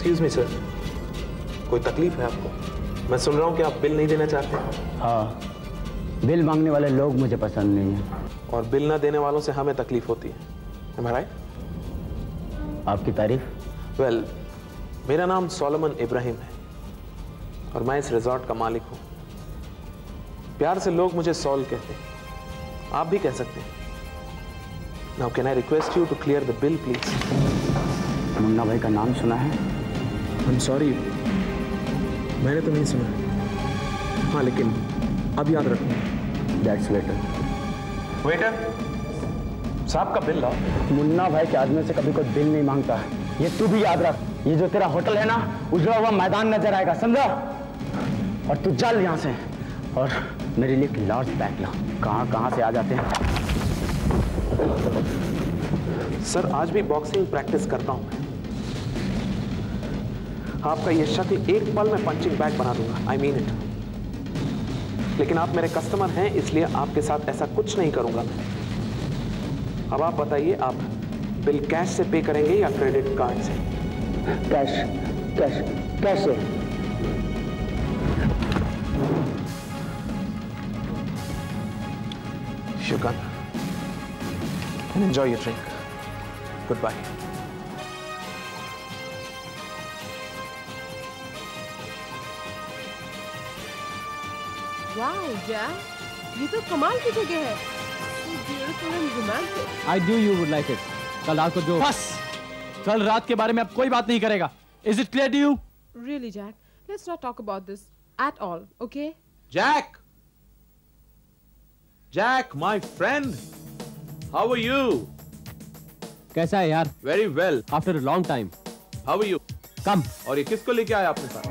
Excuse me sir, कोई तकलीफ है आपको? मैं सुन रहा हूँ कि आप बिल नहीं देना चाहते। हाँ, बिल मांगने वाले लोग मुझे पसंद नहीं है। और बिल ना देने वालों से हमें तकलीफ होती है। Am I right? आपकी तारीफ? वेल, मेरा नाम सोलोमन इब्राहिम है और मैं इस रिजॉर्ट का मालिक हूँ। प्यार से लोग मुझे सॉल कहते हैं, आप भी कह सकते हैं। Now can I request you to clear the bill please? Munna Bhai का नाम सुना है? आई एम सॉरी, मैंने तो नहीं सुना। हाँ, लेकिन अब याद रखूंगा। That's better. वेटर साहब का बिल लाओ। मुन्ना भाई के आदमी से कभी कोई बिल नहीं मांगता है, ये तू भी याद रख। ये जो तेरा होटल है ना, उजड़ा हुआ मैदान नजर आएगा, समझा? और तू चल यहाँ से और मेरे लिए एक लार्ज बैग ला। कहाँ से आ जाते हैं? सर, आज भी बॉक्सिंग प्रैक्टिस करता हूँ मैं। आपका ये शक्ल एक पल में पंचिंग बैग बना दूंगा, आई मीन इट। लेकिन आप मेरे कस्टमर हैं, इसलिए आपके साथ ऐसा कुछ नहीं करूंगा मैं। अब आप बताइए, आप बिल कैश से पे करेंगे या क्रेडिट कार्ड से? कैश से। शुक्रिया and enjoy your drink. Goodbye. वाह जैक, ये तो कमाल की जगह है। So beautiful and romantic. I knew you would like it. कल रात को जो बस, कल रात के बारे में अब कोई बात नहीं करेगा. Is it clear to you? Really, Jack? Let's not talk about this at all, okay? Jack! Jack, my friend! How are you? कैसा है यार? Very well. After a long time. How are you? Come. और ये किसको लेके आए आपने साथ?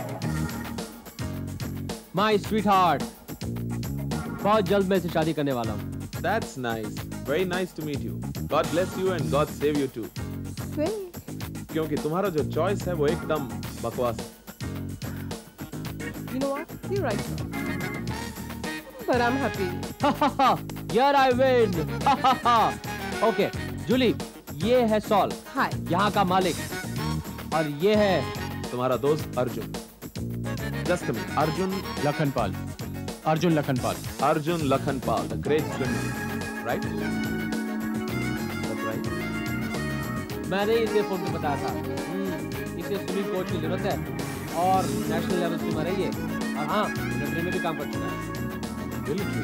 My sweetheart. बहुत जल्द मैं इसे शादी करने वाला हूँ. That's nice. Very nice to meet you. God bless you and God save you too. Sweet. क्योंकि तुम्हारा जो चॉइस है वो एकदम बकवास है. You know what? You're right. But I'm happy. Here I win. Okay, Julie, ये है सॉल. Hi. यहाँ का मालिक. और ये है तुम्हारा दोस्त Arjun. Just a minute. Arjun Lakhanpal. Arjun Lakhanpal. Arjun Lakhanpal, the great swimmer, right? That's right. मैंने इसे फोन पे बताया था. इसे स्विमिंग कोच की जरूरत है और नेशनल लेवल स्विमर है ये. और हाँ, मिलिट्री में भी काम कर चुका है. मिलिट्री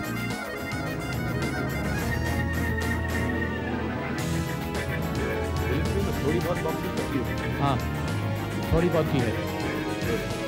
में थोड़ी बहुत बॉक्सिंग करती हो? हाँ, थोड़ी बहुत की है.